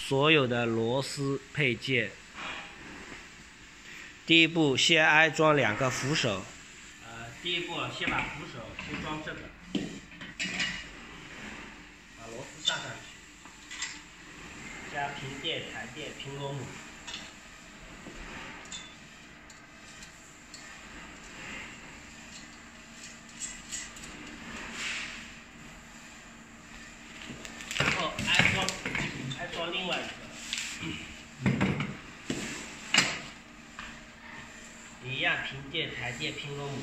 所有的螺丝配件。第一步，先安装2个扶手。第一步先把扶手先装这个，把螺丝上去，加平垫、台垫、平螺母。然后安装另外一个，一样平垫、台垫、平螺母。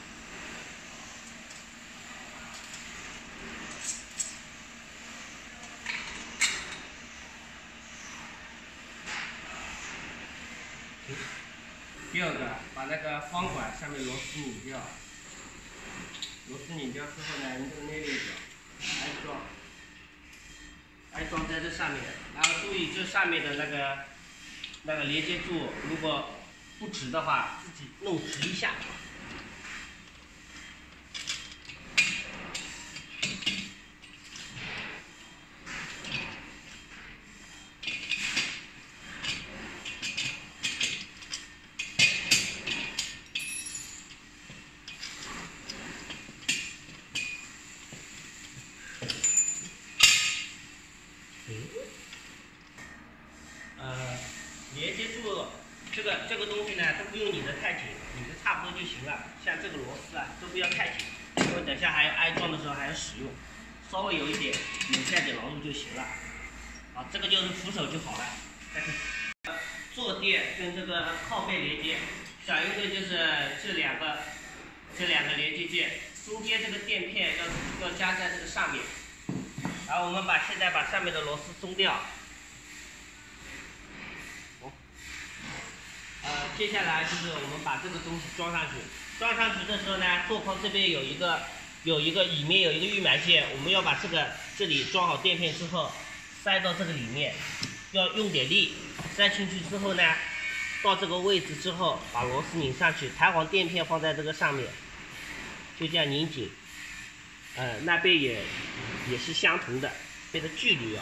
第二个，把那个方管上面螺丝拧掉。螺丝拧掉之后呢，用这个内链脚安装在这上面。然后注意这上面的那个连接柱，如果不直的话，自己弄直一下。连接柱这个东西呢，都不用拧得太紧，拧得差不多就行了。像这个螺丝啊，都不要太紧，因为等下还要安装的时候还要使用，稍微有一点拧下点牢固就行了。好，这个就是扶手就好了。坐垫跟这个靠背连接，想用的就是这两个连接件，中间这个垫片要加在这个上面。然后我们现在把上面的螺丝松掉。接下来就是我们把这个东西装上去。装上去的时候呢，座框这边有一个里面有一个预埋线，我们要把这里装好垫片之后，塞到这个里面，要用点力，塞进去之后呢，到这个位置之后，把螺丝拧上去，弹簧垫片放在这个上面，就这样拧紧。那边也是相同的，这个距离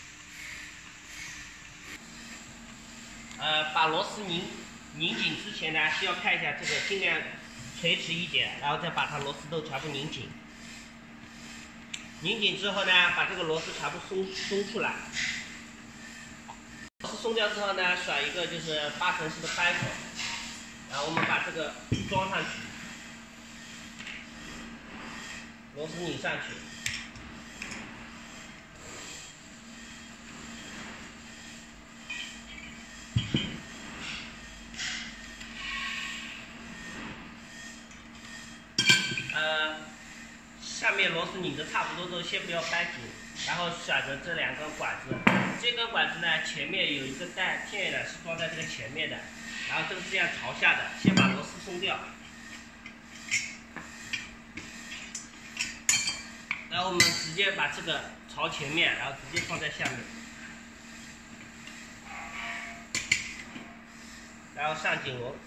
把螺丝拧紧之前呢，需要看一下这个尽量垂直一点，然后再把它螺丝都全部拧紧。拧紧之后呢，把这个螺丝全部松出来。螺丝松掉之后呢，选一个就是8成式的扳手，然后我们把这个装上去，螺丝拧上去。上面螺丝拧得差不多之后，先不要掰紧，然后选择这2根管子。这根管子呢，前面有一个带片的，是装在这个前面的，然后这个是这样朝下的，先把螺丝松掉。然后我们直接把这个朝前面，然后直接放在下面，然后上紧螺，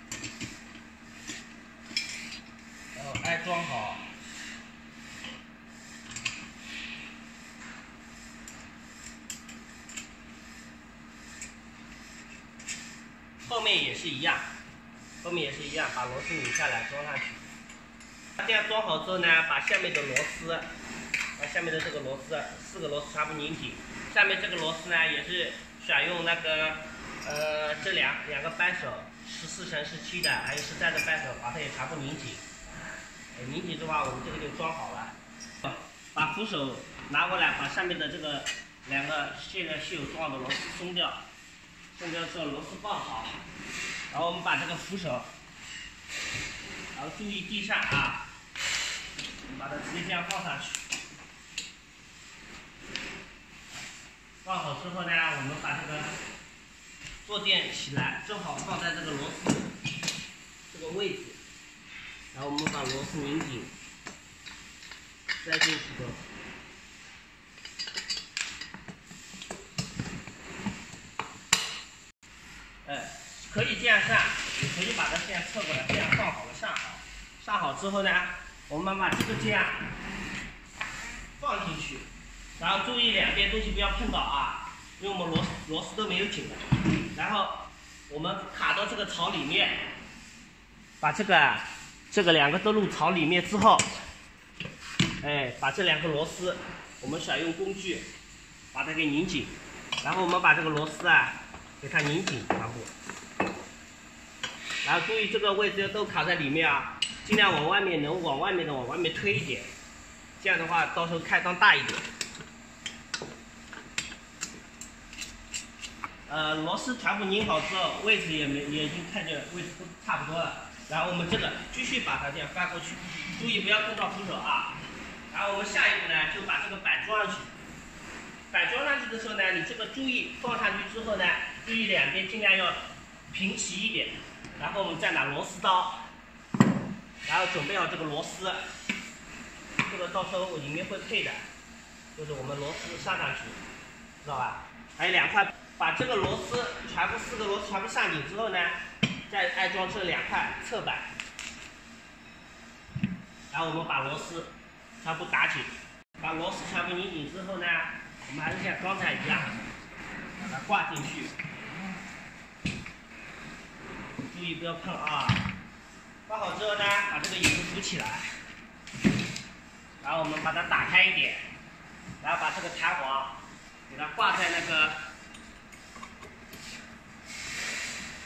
然后安装好。后面也是一样，把螺丝拧下来装上去。这样装好之后呢，把下面的螺丝，下面的这个螺丝4个螺丝全部拧紧。下面这个螺丝呢，也是选用那个这两个扳手，14乘17的，还有13的扳手，把它也全部拧紧。拧紧的话，我们这个就装好了。把扶手拿过来，把上面的这个2个现在是有装好的螺丝松掉。松掉之后螺丝放好，然后我们把这个扶手，然后注意地上啊，我们把它直接这样放上去。放好之后呢，我们把这个坐垫起来，正好放在这个螺丝这个位置，然后我们把螺丝拧紧，塞进去之后。可以这样上，也可以把它这样侧过来，这样放好了上好。上好之后呢，我们把这个这样放进去，然后注意两边东西不要碰到啊， 因为我们螺丝都没有紧的。然后我们卡到这个槽里面，把这个两个都入槽里面之后，哎，把这两个螺丝，我们选用工具把它给拧紧，然后我们把这个螺丝啊给它拧紧全部。然后注意这个位置要都卡在里面啊，尽量往外面往外面推一点，这样的话到时候开缸大一点。螺丝全部拧好之后，位置也已经看见位置都差不多了。然后我们这个继续把它这样翻过去，注意不要碰到扶手啊。然后我们下一步呢，就把这个板装上去。板装上去的时候呢，你这个注意放上去之后呢，注意两边尽量要平齐一点。然后我们再拿螺丝刀，然后准备好这个螺丝，这个到时候里面会配的，就是我们螺丝上去，知道吧？还有两块，把这个螺丝全部4个螺丝全部上紧之后呢，再安装这2块侧板，然后我们把螺丝全部打紧，把螺丝全部拧紧之后呢，我们还是像刚才一样，把它挂进去。注意不要碰啊！挂好之后呢，把这个引子扶起来，然后我们把它打开一点，然后把这个弹簧给它挂在那个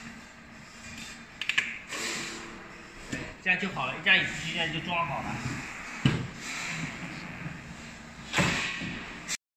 这样就好了，这样引子就这样就装好了。